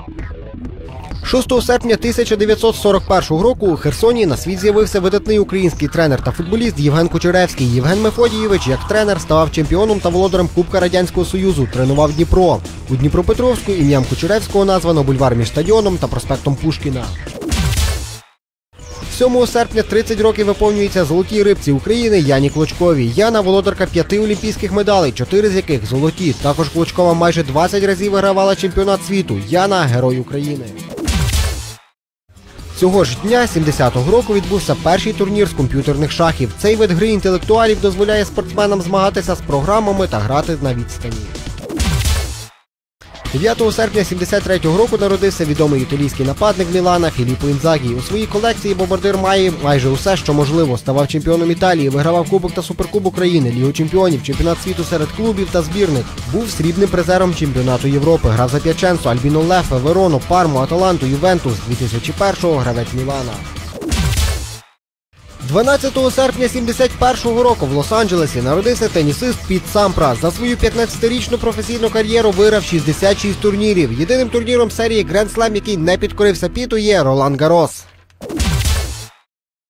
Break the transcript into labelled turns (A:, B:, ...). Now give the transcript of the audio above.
A: 6 серпня 1941 року у Херсоні на світ з'явився видатний український тренер та футболіст Євген Кучеревський. Євген Мефодійович, як тренер, ставав чемпіоном та володарем Кубка Радянського Союзу, тренував Дніпро. У Дніпропетровську ім'ям Кучеревського названо бульвар між стадіоном та проспектом Пушкіна. 7 серпня 30 років виповнюється золотій рибці України Яні Клочковій. Яна – володарка 5 олімпійських медалей, 4 з яких золоті. Також Клочкова майже 20 разів вигравала чемпіонат світу. Яна – герой України. Цього ж дня, 70-го року, відбувся перший турнір з комп'ютерних шахів. Цей вид гри інтелектуалів дозволяє спортсменам змагатися з програмами та грати на відстані. 9 серпня 73-го року народився відомий італійський нападник Мілана Філіппо Інзагі. У своїй колекції бомбардир має майже усе, що можливо. Ставав чемпіоном Італії, вигравав Кубок та Суперкубок України, Лігу чемпіонів, чемпіонат світу серед клубів та збірних. Був срібним призером чемпіонату Європи. Грав за П'яченцо, Альбіно Лефе, Верону, Парму, Аталанту, Ювентус. 2001-го гравець Мілана. 12 серпня 71-го року в Лос-Анджелесі народився тенісист Піт Сампрас. За свою 15-річну професійну кар'єру виграв 66 турнірів. Єдиним турніром серії Гранд Слем, який не підкорився Піту, є Ролан Гаррос.